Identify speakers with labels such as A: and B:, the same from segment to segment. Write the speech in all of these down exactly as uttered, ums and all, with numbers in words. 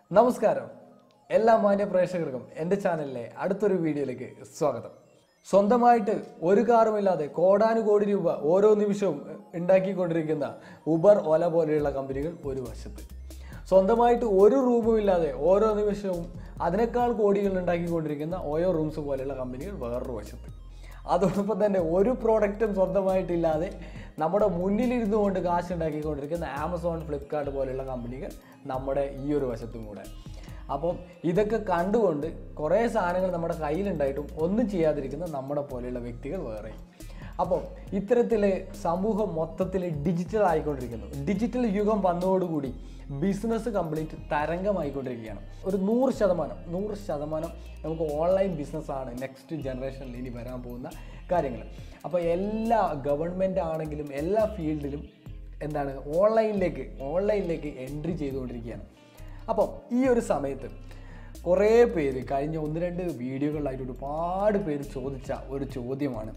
A: നമസ്കാരം എല്ലാ മാന്യ പ്രേക്ഷകർക്കും എൻ്റെ ചാനലിലെ അടുത്തൊരു വീഡിയോയിലേക്ക് സ്വാഗതം. സ്വന്തമായിട്ട് ഒരു കാറുമില്ലാതെ കോടാനുകോടി രൂപ ഓരോ നിമിഷവും ഉണ്ടാക്കിക്കൊണ്ടിരിക്കുന്ന ഉബർ, ഓല പോലെയുള്ള കമ്പനികൾ ഒരു വശത്ത്, സ്വന്തമായിട്ട് ഒരു റൂമും ഇല്ലാതെ ഓരോ നിമിഷവും അതിനേക്കാൾ കോടികൾ ഉണ്ടാക്കിക്കൊണ്ടിരിക്കുന്ന ഓയോ റൂംസ് പോലെയുള്ള കമ്പനികൾ വേറൊരു വശത്ത്. അതോടൊപ്പം തന്നെ ഒരു പ്രോഡക്റ്റും സ്വന്തമായിട്ടില്ലാതെ നമ്മുടെ മുന്നിലിരുന്നു കൊണ്ട് കാശ് ഉണ്ടാക്കിക്കൊണ്ടിരിക്കുന്ന ആമസോൺ, ഫ്ലിപ്കാർട്ട് പോലെയുള്ള കമ്പനികൾ നമ്മുടെ ഈ ഒരു വശത്തും കൂടെ. അപ്പം ഇതൊക്കെ കണ്ടുകൊണ്ട് കുറേ സാധനങ്ങൾ നമ്മുടെ കയ്യിലുണ്ടായിട്ടും ഒന്നും ചെയ്യാതിരിക്കുന്ന നമ്മുടെ പോലെയുള്ള വ്യക്തികൾ വേറെ. അപ്പം ഇത്തരത്തിൽ സമൂഹം മൊത്തത്തിൽ ഡിജിറ്റൽ ആയിക്കൊണ്ടിരിക്കുന്നു. ഡിജിറ്റൽ യുഗം വന്നതോടുകൂടി ബിസിനസ് കംപ്ലീറ്റ് തരംഗമായിക്കൊണ്ടിരിക്കുകയാണ്. ഒരു നൂറ് ശതമാനം നൂറ് ശതമാനം നമുക്ക് ഓൺലൈൻ ബിസിനസ്സാണ് നെക്സ്റ്റ് ജനറേഷനിൽ ഇനി വരാൻ പോകുന്ന കാര്യങ്ങൾ. അപ്പോൾ എല്ലാ ഗവൺമെൻറ് ആണെങ്കിലും എല്ലാ ഫീൽഡിലും എന്താണ് ഓൺലൈനിലേക്ക് ഓൺലൈനിലേക്ക് എൻട്രി ചെയ്തുകൊണ്ടിരിക്കുകയാണ്. അപ്പം ഈ ഒരു സമയത്ത് കുറേ പേര് കഴിഞ്ഞ ഒന്ന് രണ്ട് വീഡിയോകളിലായിട്ട് ഒരുപാട് പേര് ചോദിച്ച ഒരു ചോദ്യമാണ്,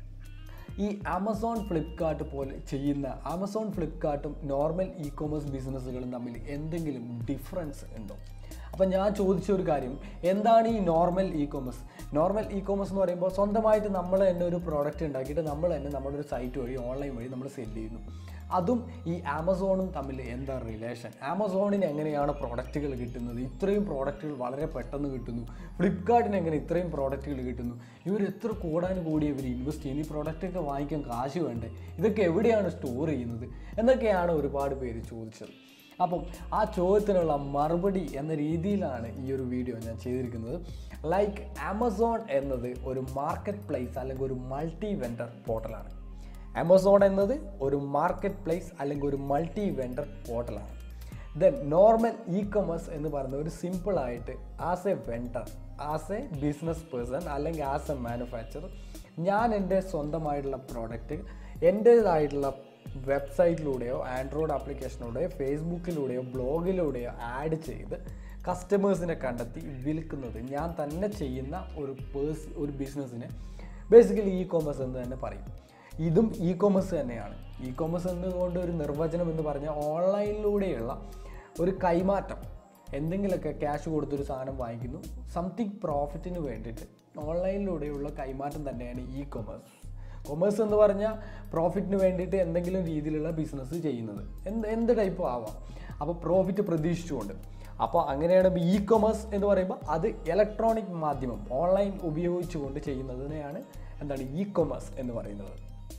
A: ഈ ആമസോൺ, ഫ്ലിപ്കാർട്ട് പോലെ ചെയ്യുന്ന ആമസോൺ, ഫ്ലിപ്കാർട്ടും നോർമൽ ഇ കോമേഴ്സ് ബിസിനസ്സുകളും തമ്മിൽ എന്തെങ്കിലും ഡിഫറൻസ് ഉണ്ടോ? അപ്പം ഞാൻ ചോദിച്ച ഒരു കാര്യം, എന്താണ് ഈ normal e commerce? Normal e commerce എന്ന് പറയുമ്പോൾ സ്വന്തമായിട്ട് നമ്മൾ തന്നെ ഒരു പ്രോഡക്റ്റ് ഉണ്ടാക്കിയിട്ട് നമ്മൾ തന്നെ നമ്മുടെ ഒരു സൈറ്റ് വഴി, ഓൺലൈൻ വഴി നമ്മൾ സെല് ചെയ്യുന്നു. അതും ഈ ആമസോണും തമ്മിൽ എന്താ റിലേഷൻ? ആമസോണിന് എങ്ങനെയാണ് പ്രോഡക്റ്റുകൾ കിട്ടുന്നത്? ഇത്രയും പ്രോഡക്റ്റുകൾ വളരെ പെട്ടെന്ന് കിട്ടുന്നു. ഫ്ലിപ്കാർട്ടിന് എങ്ങനെ ഇത്രയും പ്രോഡക്റ്റുകൾ കിട്ടുന്നു? ഇവർ എത്ര കോടാനും കോടി ഇവർ ഇൻവെസ്റ്റ് ചെയ്യുന്നു? ഈ പ്രോഡക്റ്റൊക്കെ വാങ്ങിക്കാൻ കാശ് വേണ്ടേ? ഇതൊക്കെ എവിടെയാണ് സ്റ്റോർ ചെയ്യുന്നത് എന്നൊക്കെയാണ് ഒരുപാട് പേര് ചോദിച്ചത്. അപ്പം ആ ചോദ്യത്തിനുള്ള മറുപടി എന്ന രീതിയിലാണ് ഈ ഒരു വീഡിയോ ഞാൻ ചെയ്തിരിക്കുന്നത്. ലൈക്ക് ആമസോൺ എന്നത് ഒരു മാർക്കറ്റ് പ്ലേസ് അല്ലെങ്കിൽ ഒരു മൾട്ടി വെണ്ടർ പോർട്ടലാണ്. ആമസോൺ എന്നത് ഒരു മാർക്കറ്റ് പ്ലേസ് അല്ലെങ്കിൽ ഒരു മൾട്ടി വെണ്ടർ പോർട്ടലാണ്. ദെൻ നോർമൽ ഇ കൊമേഴ്സ് എന്ന് പറയുന്ന ഒരു സിമ്പിളായിട്ട് as a vendor, as a business person അല്ലെങ്കിൽ ആസ് എ മാനുഫാക്ചറർ, ഞാൻ എൻ്റെ സ്വന്തമായിട്ടുള്ള പ്രോഡക്റ്റ് എൻ്റേതായിട്ടുള്ള വെബ്സൈറ്റിലൂടെയോ ആൻഡ്രോയിഡ് ആപ്ലിക്കേഷനിലൂടെയോ ഫേസ്ബുക്കിലൂടെയോ ബ്ലോഗിലൂടെയോ ആഡ് ചെയ്ത് കസ്റ്റമേഴ്സിനെ കണ്ടെത്തി വിൽക്കുന്നത് ഞാൻ തന്നെ ചെയ്യുന്ന ഒരു പേഴ്സ് ഒരു ബിസിനസ്സിനെ ബേസിക്കലി ഇ കോമേഴ്സ് എന്ന് തന്നെ പറയും. ഇതും ഇ കോമേഴ്സ് തന്നെയാണ്. ഇ കോമേഴ്സ് എന്നുകൊണ്ട് ഒരു നിർവചനം എന്ന് പറഞ്ഞാൽ ഓൺലൈനിലൂടെയുള്ള ഒരു കൈമാറ്റം. എന്തെങ്കിലുമൊക്കെ ക്യാഷ് കൊടുത്തൊരു സാധനം വാങ്ങിക്കുന്നു, സംതിങ് പ്രോഫിറ്റിന് വേണ്ടിയിട്ട് ഓൺലൈനിലൂടെയുള്ള കൈമാറ്റം തന്നെയാണ് ഇ കൊമേഴ്സ്. കൊമേഴ്സ് എന്ന് പറഞ്ഞാൽ പ്രോഫിറ്റിന് വേണ്ടിയിട്ട് എന്തെങ്കിലും രീതിയിലുള്ള ബിസിനസ് ചെയ്യുന്നത്, എന്ത് എന്ത് ടൈപ്പും ആവാം. അപ്പോൾ പ്രോഫിറ്റ് പ്രതീക്ഷിച്ചുകൊണ്ട്. അപ്പോൾ അങ്ങനെയാണ് ഇ കൊമേഴ്സ് എന്ന് പറയുമ്പോൾ അത് ഇലക്ട്രോണിക് മാധ്യമം, ഓൺലൈൻ ഉപയോഗിച്ചുകൊണ്ട് ചെയ്യുന്നതിനെയാണ് എന്താണ് ഇ കൊമേഴ്സ് എന്ന് പറയുന്നത്.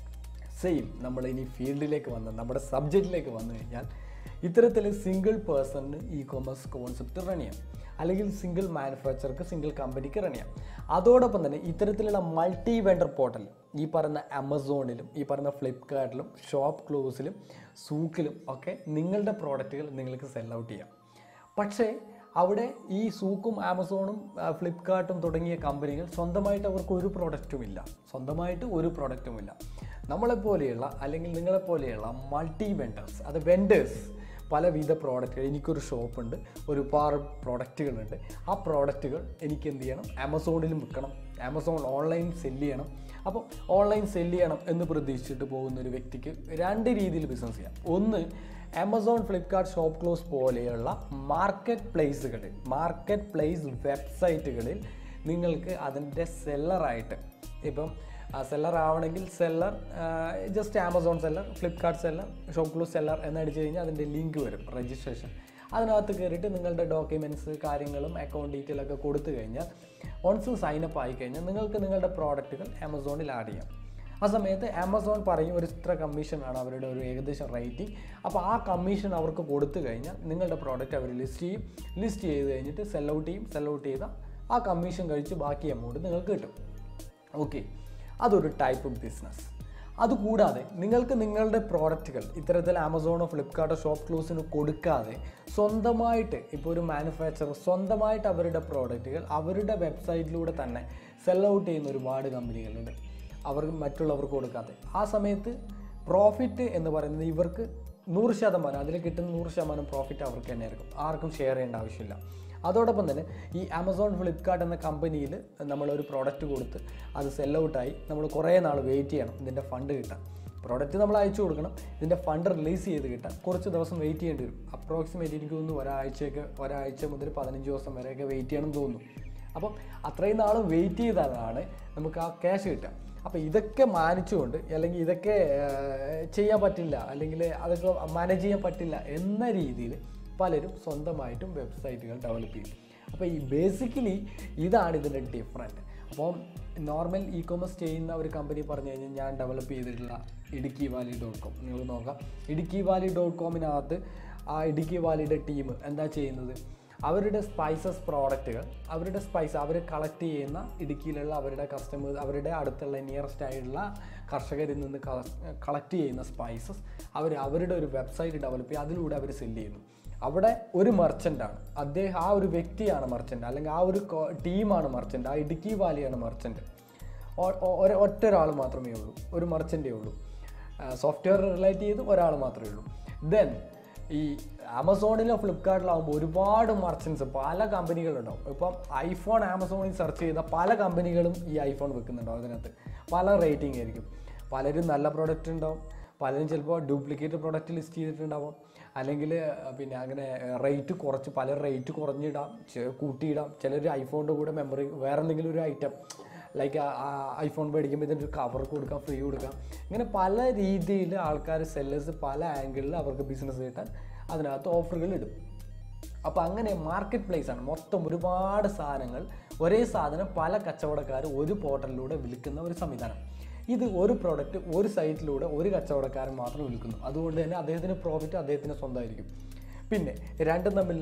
A: സെയിം നമ്മൾ ഇനി ഫീൽഡിലേക്ക് വന്ന് നമ്മുടെ സബ്ജക്റ്റിലേക്ക് വന്നു കഴിഞ്ഞാൽ, ഇത്തരത്തിൽ സിംഗിൾ പേഴ്സണിന് ഇ കോമേഴ്സ് കോൺസെപ്റ്റ് റൺ ചെയ്യാം, അല്ലെങ്കിൽ സിംഗിൾ മാനുഫാക്ചർക്ക്, സിംഗിൾ കമ്പനിക്ക് റൺ ചെയ്യാം. അതോടൊപ്പം തന്നെ ഇത്തരത്തിലുള്ള മൾട്ടി വെണ്ടർ പോർട്ടൽ ഈ പറയുന്ന ആമസോണിലും ഈ പറയുന്ന ഫ്ലിപ്കാർട്ടിലും ഷോപ്പ് ക്ലൂസിലും സൂക്കിലും ഒക്കെ നിങ്ങളുടെ പ്രോഡക്റ്റുകൾ നിങ്ങൾക്ക് സെൽ ഔട്ട് ചെയ്യാം. പക്ഷേ അവിടെ ഈ സൂക്കും ആമസോണും ഫ്ലിപ്കാർട്ടും തുടങ്ങിയ കമ്പനികൾ സ്വന്തമായിട്ട് അവർക്ക് ഒരു പ്രോഡക്റ്റുമില്ല സ്വന്തമായിട്ട് ഒരു പ്രോഡക്റ്റുമില്ല നമ്മളെപ്പോലെയുള്ള അല്ലെങ്കിൽ നിങ്ങളെപ്പോലെയുള്ള മൾട്ടി വെണ്ടേഴ്സ്, അത് വെൻഡേഴ്സ്, പലവിധ പ്രോഡക്റ്റുകൾ. എനിക്കൊരു ഷോപ്പുണ്ട്, ഒരുപാട് പ്രോഡക്റ്റുകളുണ്ട്. ആ പ്രോഡക്റ്റുകൾ എനിക്ക് എന്ത് ചെയ്യണം? ആമസോണിലും വിൽക്കണം, ആമസോൺ ഓൺലൈൻ സെല്ല് ചെയ്യണം. അപ്പോൾ ഓൺലൈൻ സെല്ല് ചെയ്യണം എന്ന് പ്രതീക്ഷിച്ചിട്ട് പോകുന്ന ഒരു വ്യക്തിക്ക് രണ്ട് രീതിയിൽ ബിസിനസ് ചെയ്യാം. ഒന്ന്, ആമസോൺ, ഫ്ലിപ്കാർട്ട്, ഷോപ്പ് ക്ലൂസ് പോലെയുള്ള മാർക്കറ്റ് പ്ലേസുകളിൽ മാർക്കറ്റ് പ്ലേസ് വെബ്സൈറ്റുകളിൽ നിങ്ങൾക്ക് അതിൻ്റെ സെല്ലറായിട്ട്, ഇപ്പം സെല്ലർ ആവണമെങ്കിൽ seller just Amazon seller, Flipkart seller, ShopClues seller എന്നടിച്ച് കഴിഞ്ഞാൽ അതിൻ്റെ ലിങ്ക് വരും, രജിസ്ട്രേഷൻ. അതിനകത്ത് കയറിയിട്ട് നിങ്ങളുടെ ഡോക്യുമെൻറ്റ്സ്, കാര്യങ്ങളും അക്കൗണ്ട് ഡീറ്റെയിൽ ഒക്കെ കൊടുത്തു കഴിഞ്ഞാൽ, വൺസ് സൈനപ്പ് ആയി കഴിഞ്ഞാൽ നിങ്ങൾക്ക് നിങ്ങളുടെ പ്രോഡക്റ്റുകൾ ആമസോണിൽ ആഡ് ചെയ്യാം. ആ സമയത്ത് ആമസോൺ പറയും ഒരു ഇത്ര കമ്മീഷനാണ് അവരുടെ ഒരു ഏകദേശം റേറ്റിംഗ്. അപ്പോൾ ആ കമ്മീഷൻ അവർക്ക് കൊടുത്തു കഴിഞ്ഞാൽ നിങ്ങളുടെ പ്രോഡക്റ്റ് അവർ ലിസ്റ്റ് ചെയ്യും. ലിസ്റ്റ് ചെയ്ത് കഴിഞ്ഞിട്ട് സെൽ ഔട്ട് ചെയ്യും. സെൽ ഔട്ട് ചെയ്താൽ ആ കമ്മീഷൻ കഴിച്ച് ബാക്കി എമൗണ്ട് നിങ്ങൾക്ക് കിട്ടും. ഓക്കെ, അതൊരു ടൈപ്പ് ബിസിനസ്. അതുകൂടാതെ നിങ്ങൾക്ക് നിങ്ങളുടെ പ്രോഡക്റ്റുകൾ ഇത്തരത്തിൽ ആമസോണോ ഫ്ലിപ്കാർട്ടോ ഷോപ്പ് ക്ലൂസിനോ കൊടുക്കാതെ സ്വന്തമായിട്ട്, ഇപ്പോൾ ഒരു മാനുഫാക്ചറർ സ്വന്തമായിട്ട് അവരുടെ പ്രോഡക്റ്റുകൾ അവരുടെ വെബ്സൈറ്റിലൂടെ തന്നെ സെൽ ഔട്ട് ചെയ്യുന്ന ഒരുപാട് കമ്പനികളുണ്ട്, അവർ മറ്റുള്ളവർക്ക് കൊടുക്കാതെ. ആ സമയത്ത് പ്രോഫിറ്റ് എന്ന് പറയുന്നത് ഇവർക്ക് നൂറ് ശതമാനം അതിൽ കിട്ടുന്ന നൂറ് ശതമാനം പ്രോഫിറ്റ് അവർക്ക് തന്നെ ആയിരിക്കും, ആർക്കും ഷെയർ ചെയ്യേണ്ട ആവശ്യമില്ല. അതോടൊപ്പം തന്നെ ഈ ആമസോൺ, ഫ്ലിപ്കാർട്ട് എന്ന കമ്പനിയിൽ നമ്മളൊരു പ്രോഡക്റ്റ് കൊടുത്ത് അത് സെൽ ഔട്ടായി നമ്മൾ കുറേ നാൾ വെയിറ്റ് ചെയ്യണം ഇതിൻ്റെ ഫണ്ട് കിട്ടാൻ. പ്രോഡക്റ്റ് നമ്മൾ അയച്ചു കൊടുക്കണം. ഇതിൻ്റെ ഫണ്ട് റിലീസ് ചെയ്ത് കിട്ടാൻ കുറച്ച് ദിവസം വെയിറ്റ് ചെയ്യേണ്ടി വരും. അപ്രോക്സിമേറ്റ് എനിക്ക് തോന്നുന്നു ഒരാഴ്ചയൊക്കെ ഒരാഴ്ച മുതൽ പതിനഞ്ച് ദിവസം വരെയൊക്കെ വെയിറ്റ് ചെയ്യണമെന്ന് തോന്നുന്നു. അപ്പം അത്രയും നാൾ വെയിറ്റ് ചെയ്താലാണ് നമുക്ക് ആ ക്യാഷ് കിട്ടുക. അപ്പോൾ ഇതൊക്കെ മാനിച്ചുകൊണ്ട് അല്ലെങ്കിൽ ഇതൊക്കെ ചെയ്യാൻ പറ്റില്ല അല്ലെങ്കിൽ അതൊക്കെ മാനേജ് ചെയ്യാൻ പറ്റില്ല എന്ന രീതിയിൽ പലരും സ്വന്തമായിട്ടും വെബ്സൈറ്റുകൾ ഡെവലപ്പ് ചെയ്യും. അപ്പോൾ ഈ ബേസിക്കലി ഇതാണ് ഇതിൻ്റെ ഡിഫറൻറ്റ്. അപ്പം നോർമൽ ഇ കൊമേഴ്സ് ചെയ്യുന്ന ഒരു കമ്പനി പറഞ്ഞു കഴിഞ്ഞാൽ ഞാൻ ഡെവലപ്പ് ചെയ്തിട്ടുള്ള ഇടുക്കി വാലി ഡോട്ട് കോം നിങ്ങൾ നോക്കാം. ഇടുക്കി വാലി ഡോട്ട് കോമിനകത്ത് ആ ഇടുക്കി വാലിയുടെ ടീം എന്താ ചെയ്യുന്നത്, അവരുടെ സ്പൈസസ് പ്രോഡക്റ്റുകൾ അവരുടെ സ്പൈസ് അവർ കളക്ട് ചെയ്യുന്ന ഇടുക്കിയിലുള്ള അവരുടെ കസ്റ്റമേഴ്സ് അവരുടെ അടുത്തുള്ള നിയറസ്റ്റ് ആയിട്ടുള്ള കർഷകരിൽ നിന്ന് കളക്ട് ചെയ്യുന്ന സ്പൈസസ് അവർ അവരുടെ ഒരു വെബ്സൈറ്റ് ഡെവലപ്പ് ചെയ്യുക, അതിലൂടെ അവർ സെല്ല് ചെയ്യുന്നു. അവിടെ ഒരു മർച്ചൻ്റാണ് അദ്ദേഹം, ആ ഒരു വ്യക്തിയാണ് മർച്ചൻ്റ്, അല്ലെങ്കിൽ ആ ഒരു ടീമാണ് മർച്ചൻ്റ്, ആ ഇടുക്കി വാലിയാണ് മർച്ചൻ്റ്. ഒറ്റ ഒരാൾ മാത്രമേ ഉള്ളൂ, ഒരു മർച്ചൻ്റേ ഉള്ളൂ. സോഫ്റ്റ്വെയർ റിലേറ്റ് ചെയ്ത് ഒരാൾ മാത്രമേ ഉള്ളൂ. ദെൻ ഈ ആമസോണിലോ ഫ്ലിപ്കാർട്ടിലാകുമ്പോൾ ഒരുപാട് മർച്ചൻസ് പല കമ്പനികളുണ്ടാവും. ഇപ്പം ഐഫോൺ ആമസോണിൽ സെർച്ച് ചെയ്ത പല കമ്പനികളും ഈ ഐഫോൺ വെക്കുന്നുണ്ടാവും. അതിനകത്ത് പല റേറ്റിംഗ് ആയിരിക്കും. പലരും നല്ല പ്രോഡക്റ്റ് ഉണ്ടാവും, പലരും ചിലപ്പോൾ ഡ്യൂപ്ലിക്കേറ്റ് പ്രോഡക്റ്റ് ലിസ്റ്റ് ചെയ്തിട്ടുണ്ടാവും, അല്ലെങ്കിൽ പിന്നെ അങ്ങനെ റേറ്റ് കുറച്ച് പല റേറ്റ് കുറഞ്ഞിടാം, കൂട്ടിയിടാം. ചിലർ ഐഫോണിൻ്റെ കൂടെ മെമ്മറി വേറെ എന്തെങ്കിലും ഒരു ഐറ്റം ലൈക്ക് ഐഫോൺ മേടിക്കുമ്പോൾ ഇതിൻ്റെ ഒരു കവർ കൊടുക്കാം, ഫ്രീ കൊടുക്കാം. ഇങ്ങനെ പല രീതിയിൽ ആൾക്കാർ സെല്ലേഴ്സ് പല ആംഗിളിൽ അവർക്ക് ബിസിനസ് കിട്ടാൻ അതിനകത്ത് ഓഫറുകൾ ഇടും. അപ്പോൾ അങ്ങനെ മാർക്കറ്റ് പ്ലേസ് ആണ്. മൊത്തം ഒരുപാട് സാധനങ്ങൾ ഒരേ സാധനം പല കച്ചവടക്കാർ ഒരു പോർട്ടലിലൂടെ വിൽക്കുന്ന ഒരു സംവിധാനം. ഇത് ഒരു പ്രോഡക്റ്റ് ഒരു സൈറ്റിലൂടെ ഒരു കച്ചവടക്കാരൻ മാത്രം വിൽക്കുന്നു. അതുകൊണ്ട് തന്നെ അദ്ദേഹത്തിന് പ്രോഫിറ്റ് അദ്ദേഹത്തിന് സ്വന്തമായിരിക്കും. പിന്നെ രണ്ടും തമ്മിൽ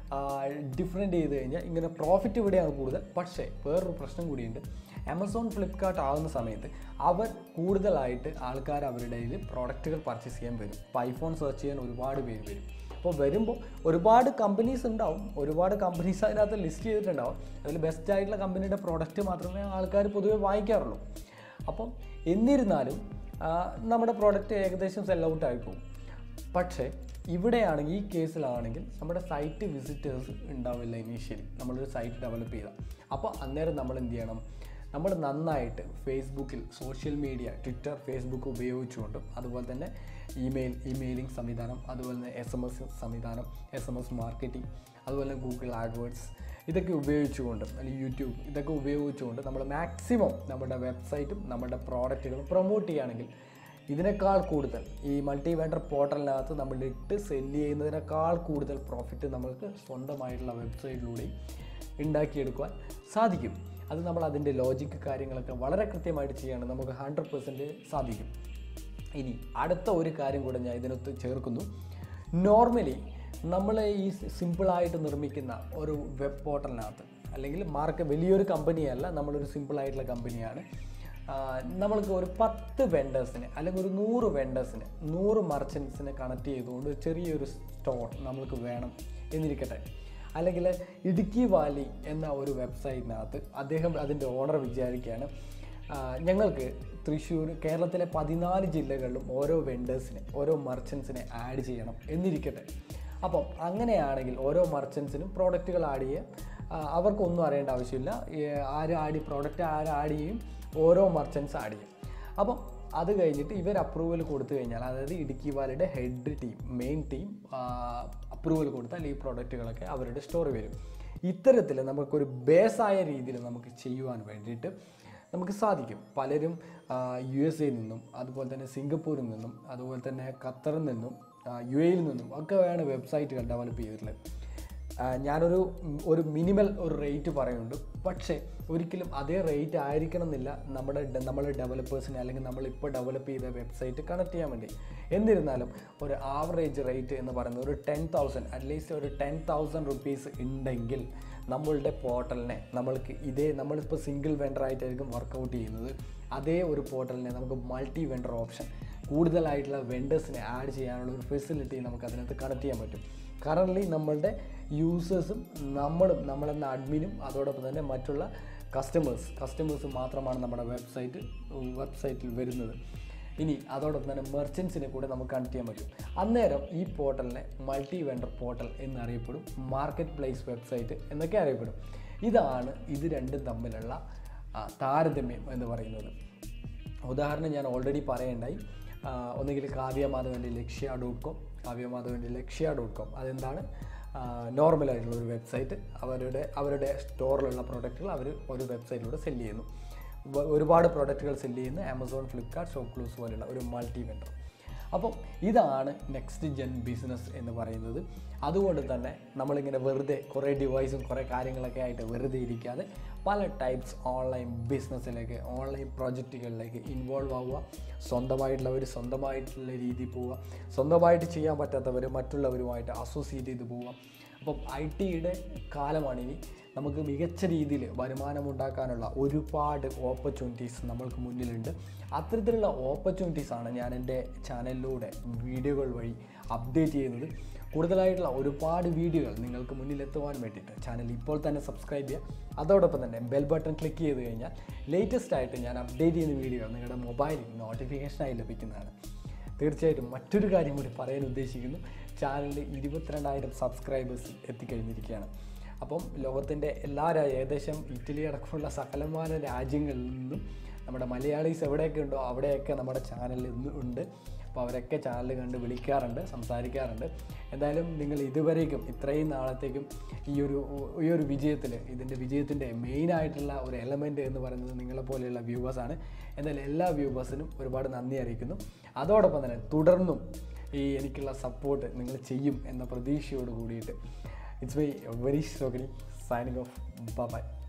A: ഡിഫറെൻറ്റ് ചെയ്ത് കഴിഞ്ഞാൽ ഇങ്ങനെ പ്രോഫിറ്റ് ഇവിടെയാണ് കൂടുതൽ. പക്ഷേ വേറൊരു പ്രശ്നം കൂടിയുണ്ട്. ആമസോൺ ഫ്ലിപ്കാർട്ട് ആകുന്ന സമയത്ത് അവർ കൂടുതലായിട്ട് ആൾക്കാർ അവരുടെ കയ്യിൽ പ്രോഡക്റ്റുകൾ പർച്ചേസ് ചെയ്യാൻ വരും. ഇപ്പോൾ ഐഫോൺ സെർച്ച് ചെയ്യാൻ ഒരുപാട് പേര് വരും. അപ്പോൾ വരുമ്പോൾ ഒരുപാട് കമ്പനീസ് ഉണ്ടാവും, ഒരുപാട് കമ്പനീസ് അതിനകത്ത് ലിസ്റ്റ് ചെയ്തിട്ടുണ്ടാവും. അതിൽ ബെസ്റ്റ് ആയിട്ടുള്ള കമ്പനിയുടെ പ്രോഡക്റ്റ് മാത്രമേ ആൾക്കാർ പൊതുവെ വാങ്ങിക്കാറുള്ളൂ. അപ്പം എന്നിരുന്നാലും നമ്മുടെ പ്രോഡക്റ്റ് ഏകദേശം സെൽ ഔട്ട് ആയി പോകും. പക്ഷേ ഇവിടെയാണെങ്കിൽ ഈ കേസിലാണെങ്കിൽ നമ്മുടെ സൈറ്റ് വിസിറ്റേഴ്സ് ഉണ്ടാവില്ല ഇനീഷ്യലി നമ്മളൊരു സൈറ്റ് ഡെവലപ്പ് ചെയ്താൽ. അപ്പോൾ അന്നേരം നമ്മൾ എന്ത് ചെയ്യണം, നമ്മൾ നന്നായിട്ട് ഫേസ്ബുക്കിൽ സോഷ്യൽ മീഡിയ ട്വിറ്റർ ഫേസ്ബുക്ക് ഉപയോഗിച്ചുകൊണ്ടും അതുപോലെ തന്നെ ഇമെയിൽ ഇമെയിലിംഗ് സംവിധാനം, അതുപോലെ തന്നെ എസ് എം എസ് സംവിധാനം, എസ് എം എസ് മാർക്കറ്റിംഗ്, അതുപോലെ തന്നെ ഗൂഗിൾ ആഡ്വേർഡ്സ് ഇതൊക്കെ ഉപയോഗിച്ചുകൊണ്ടും അല്ലെങ്കിൽ യൂട്യൂബ് ഇതൊക്കെ ഉപയോഗിച്ചുകൊണ്ട് നമ്മൾ മാക്സിമം നമ്മുടെ വെബ്സൈറ്റും നമ്മുടെ പ്രോഡക്റ്റുകളും പ്രൊമോട്ട് ചെയ്യുകയാണെങ്കിൽ ഇതിനേക്കാൾ കൂടുതൽ ഈ മൾട്ടി വെണ്ടർ പോർട്ടലിനകത്ത് നമ്മൾ ഇട്ട് സെല്ല് ചെയ്യുന്നതിനേക്കാൾ കൂടുതൽ പ്രോഫിറ്റ് നമുക്ക് സ്വന്തമായിട്ടുള്ള വെബ്സൈറ്റിലൂടെയും ഉണ്ടാക്കിയെടുക്കുവാൻ സാധിക്കും. അത് നമ്മൾ അതിൻ്റെ ലോജിക്ക് കാര്യങ്ങളൊക്കെ വളരെ കൃത്യമായിട്ട് ചെയ്യുകയാണ് നമുക്ക് ഹൺഡ്രഡ് പെർസെൻറ്റ് സാധിക്കും. ഇനി അടുത്ത ഒരു കാര്യം കൂടെ ഞാൻ ഇതിനകത്ത് ചേർക്കുന്നു. നോർമലി നമ്മൾ ഈ സിമ്പിളായിട്ട് നിർമ്മിക്കുന്ന ഒരു വെബ് പോർട്ടലിനകത്ത് അല്ലെങ്കിൽ മാർക്ക് വലിയൊരു കമ്പനിയല്ല, നമ്മളൊരു സിമ്പിളായിട്ടുള്ള കമ്പനിയാണ്. നമ്മൾക്ക് ഒരു പത്ത് വെൻഡേഴ്സിനെ അല്ലെങ്കിൽ ഒരു നൂറ് വെൻഡേഴ്സിനെ നൂറ് മർച്ചൻസിനെ കണക്ട് ചെയ്തുകൊണ്ട് ചെറിയൊരു സ്റ്റോർ നമ്മൾക്ക് വേണം എന്നിരിക്കട്ടെ. അല്ലെങ്കിൽ ഇടുക്കി വാലി എന്ന ഒരു വെബ്സൈറ്റിനകത്ത് അദ്ദേഹം അതിൻ്റെ ഓണർ വിചാരിക്കുകയാണ് ഞങ്ങൾക്ക് തൃശ്ശൂർ കേരളത്തിലെ പതിനാല് ജില്ലകളിലും ഓരോ വെൻഡേഴ്സിനെ ഓരോ മർച്ചൻസിനെ ആഡ് ചെയ്യണം എന്നിരിക്കട്ടെ. അപ്പം അങ്ങനെയാണെങ്കിൽ ഓരോ മർച്ചൻസിനും പ്രോഡക്റ്റുകൾ ആഡ് ചെയ്യാം, അവർക്കൊന്നും അറിയേണ്ട ആവശ്യമില്ല. ആര് ആഡ് പ്രോഡക്റ്റ് ആര് ആഡ് ചെയ്യും, ഓരോ മർച്ചൻസ് ആഡ് ചെയ്യും. അപ്പം അത് കഴിഞ്ഞിട്ട് ഇവർ അപ്രൂവൽ കൊടുത്തു കഴിഞ്ഞാൽ, അതായത് ഇടുക്കി വാലിയുടെ head team main team approval കൊടുത്താൽ ഈ പ്രോഡക്റ്റുകളൊക്കെ അവരുടെ സ്റ്റോറിൽ വരും. ഇത്തരത്തിൽ നമുക്കൊരു ബേസായ രീതിയിൽ നമുക്ക് ചെയ്യുവാൻ വേണ്ടിയിട്ട് നമുക്ക് സാധിക്കും. പലരും യു എസ് എയിൽ നിന്നും അതുപോലെ തന്നെ സിംഗപ്പൂരിൽ നിന്നും അതുപോലെ തന്നെ ഖത്തറിൽ നിന്നും യു എയിൽ നിന്നും ഒക്കെയാണ് വെബ്സൈറ്റുകൾ ഡെവലപ്പ് ചെയ്തിട്ടുള്ളത്. ഞാനൊരു ഒരു മിനിമൽ ഒരു റേറ്റ് പറയുന്നുണ്ട്, പക്ഷേ ഒരിക്കലും അതേ റേറ്റ് ആയിരിക്കണം എന്നില്ല നമ്മുടെ നമ്മളെ ഡെവലപ്പേഴ്സിനെ അല്ലെങ്കിൽ നമ്മളിപ്പോൾ ഡെവലപ്പ് ചെയ്ത വെബ്സൈറ്റ് കണക്ട് ചെയ്യാൻ വേണ്ടി. എന്നിരുന്നാലും ഒരു ആവറേജ് റേറ്റ് എന്ന് പറയുന്നത് ഒരു ടെൻ തൗസൻഡ് അറ്റ്ലീസ്റ്റ് ഒരു ടെൻ തൗസൻഡ് റുപ്പീസ് ഉണ്ടെങ്കിൽ നമ്മളുടെ പോർട്ടലിനെ നമ്മൾക്ക് ഇതേ നമ്മളിപ്പോൾ സിംഗിൾ വെണ്ടറായിട്ടായിരിക്കും വർക്കൗട്ട് ചെയ്യുന്നത്, അതേ ഒരു പോർട്ടലിനെ നമുക്ക് മൾട്ടി വെണ്ടർ ഓപ്ഷൻ കൂടുതലായിട്ടുള്ള വെൻഡേഴ്സിനെ ആഡ് ചെയ്യാനുള്ള ഒരു ഫെസിലിറ്റി നമുക്ക് അതിനകത്ത് കണക്ട് ചെയ്യാൻ പറ്റും. കറൻ്റ്ലി നമ്മളുടെ യൂസേഴ്സും നമ്മളും നമ്മളെന്ന അഡ്മിനും അതോടൊപ്പം തന്നെ മറ്റുള്ള കസ്റ്റമേഴ്സ് കസ്റ്റമേഴ്സ് മാത്രമാണ് നമ്മുടെ വെബ്സൈറ്റ് വെബ്സൈറ്റിൽ വരുന്നത്. ഇനി അതോടൊപ്പം തന്നെ മെർച്ചൻസിനെ കൂടെ നമുക്ക് കണക്ട് ചെയ്യാൻ പറ്റും. അന്നേരം ഈ പോർട്ടലിനെ മൾട്ടി വെണ്ടർ പോർട്ടൽ എന്നറിയപ്പെടും, മാർക്കറ്റ് പ്ലേസ് വെബ്സൈറ്റ് എന്നൊക്കെ അറിയപ്പെടും. ഇതാണ് ഇത് രണ്ടും തമ്മിലുള്ള താരതമ്യം എന്ന് പറയുന്നത്. ഉദാഹരണം ഞാൻ ഓൾറെഡി പറയണ്ടായി. ഒന്നുകിൽ കാവ്യമാധവൻ്റെ ലക്ഷ്യ ഡോട്ട് കോം കാവ്യമാധവൻ്റെ ലക്ഷ്യ ഡോട്ട് കോം അതെന്താണ് നോർമലായിട്ടുള്ള ഒരു വെബ്സൈറ്റ്. അവരുടെ അവരുടെ സ്റ്റോറിലുള്ള പ്രോഡക്റ്റുകൾ അവർ ഒരു വെബ്സൈറ്റിലൂടെ സെല് ചെയ്യുന്നു. ഒരുപാട് പ്രോഡക്റ്റുകൾ സെല് ചെയ്യുന്ന ആമസോൺ, ഫ്ലിപ്കാർട്ട്, ഷോപ്പ്ക്ലൂസ് പോലെയുള്ള ഒരു മൾട്ടി വെൻഡർ. അപ്പം ഇതാണ് നെക്സ്റ്റ് ജെൻ ബിസിനസ് എന്ന് പറയുന്നത്. അതുകൊണ്ട് തന്നെ നമ്മളിങ്ങനെ വെറുതെ കുറേ ഡിവൈസും കുറേ കാര്യങ്ങളൊക്കെ ആയിട്ട് വെറുതെ ഇരിക്കാതെ പല ടൈപ്സ് ഓൺലൈൻ ബിസിനസ്സിലേക്ക്, ഓൺലൈൻ പ്രോജക്റ്റുകളിലേക്ക് ഇൻവോൾവ് ആവുക. സ്വന്തമായിട്ടുള്ളവർ സ്വന്തമായിട്ടുള്ള രീതിയിൽ പോവുക, സ്വന്തമായിട്ട് ചെയ്യാൻ പറ്റാത്തവർ മറ്റുള്ളവരുമായിട്ട് അസോസിയേറ്റ് ചെയ്ത് പോവുക. അപ്പം ഐ ടിയുടെ കാലമാണിനി. നമുക്ക് മികച്ച രീതിയിൽ വരുമാനമുണ്ടാക്കാനുള്ള ഒരുപാട് ഓപ്പർച്യൂണിറ്റീസ് നമ്മൾക്ക് മുന്നിലുണ്ട്. അത്തരത്തിലുള്ള ഓപ്പർച്യൂണിറ്റീസാണ് ഞാൻ എൻ്റെ ചാനലിലൂടെ വീഡിയോകൾ വഴി അപ്ഡേറ്റ് ചെയ്യുന്നത്. കൂടുതലായിട്ടുള്ള ഒരുപാട് വീഡിയോകൾ നിങ്ങൾക്ക് മുന്നിലെത്തുവാൻ വേണ്ടിയിട്ട് ചാനൽ ഇപ്പോൾ തന്നെ സബ്സ്ക്രൈബ് ചെയ്യുക. അതോടൊപ്പം തന്നെ ബെൽ ബട്ടൺ ക്ലിക്ക് ചെയ്ത് കഴിഞ്ഞാൽ ലേറ്റസ്റ്റ് ആയിട്ട് ഞാൻ അപ്ഡേറ്റ് ചെയ്യുന്ന വീഡിയോ നിങ്ങളുടെ മൊബൈലിൽ നോട്ടിഫിക്കേഷനായി ലഭിക്കുന്നതാണ്. തീർച്ചയായിട്ടും മറ്റൊരു കാര്യം കൂടി പറയാൻ ഉദ്ദേശിക്കുന്നു. ചാനലിൽ ഇരുപത്തിരണ്ടായിരം സബ്സ്ക്രൈബേഴ്സ് എത്തിക്കഴിഞ്ഞിരിക്കുകയാണ്. അപ്പം ലോകത്തിൻ്റെ എല്ലാ ഏകദേശം ഇറ്റലി അടക്കമുള്ള സകലമാന രാജ്യങ്ങളിൽ നിന്നും നമ്മുടെ മലയാളീസ് എവിടെയൊക്കെ ഉണ്ടോ അവിടെയൊക്കെ നമ്മുടെ ചാനലിൽ ഇന്ന് ഉണ്ട്. അപ്പോൾ അവരൊക്കെ ചാനൽ കണ്ട് വിളിക്കാറുണ്ട്, സംസാരിക്കാറുണ്ട്. എന്തായാലും നിങ്ങൾ ഇതുവരേക്കും ഇത്രയും നാളത്തേക്കും ഈ ഒരു ഈ ഒരു വിജയത്തിൽ, ഇതിൻ്റെ വിജയത്തിൻ്റെ മെയിനായിട്ടുള്ള ഒരു എലമെൻറ്റ് എന്ന് പറയുന്നത് നിങ്ങളെപ്പോലെയുള്ള വ്യൂവേഴ്സാണ്. എന്തായാലും എല്ലാ വ്യൂവേഴ്സിനും ഒരുപാട് നന്ദി അറിയിക്കുന്നു. അതോടൊപ്പം തന്നെ തുടർന്നും ഈ എനിക്കുള്ള സപ്പോർട്ട് നിങ്ങൾ ചെയ്യും എന്ന പ്രതീക്ഷയോട് കൂടിയിട്ട് it's my Vineesh Rohini signing off. Bye bye.